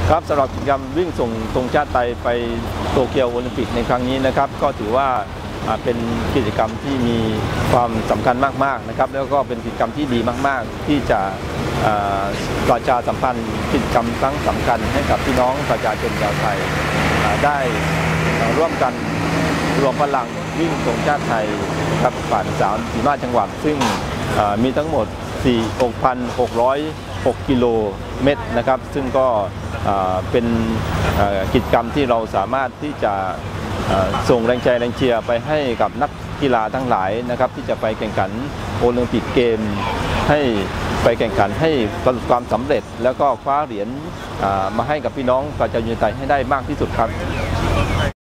ครับสำหรับกิจกรรมวิ่งส่งธงชาติไทยไปโตเกียวโอลิมปิกในครั้งนี้นะครับก็ถือว่าเป็นกิจกรรมที่มีความสำคัญมากๆนะครับแล้วก็เป็นกิจกรรมที่ดีมากๆที่จะประชาสัมพันธ์กิจกรรมครั้งสำคัญให้กับพี่น้องประชาชนชาวไทยได้ร่วมกันรวมพลังวิ่งธงชาติไทยครับผ่าน35จังหวัดซึ่งมีทั้งหมด 6,606 กิโลเมตรนะครับซึ่งก็เป็นกิจกรรมที่เราสามารถที่จะส่งแรงใจแรงเชียร์ไปให้กับนักกีฬาทั้งหลายนะครับที่จะไปแข่งขันโอลิมปิกเกมให้ไปแข่งขันให้ประสบความสำเร็จแล้วก็คว้าเหรียญมาให้กับพี่น้องประชาชนไทยให้ได้มากที่สุดครับ